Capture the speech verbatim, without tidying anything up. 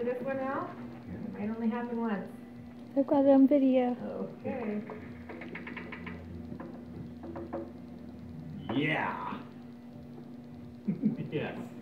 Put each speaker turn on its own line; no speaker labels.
this one out? It might only happen once.
I've got it on video.
Okay.
Yeah. Yes.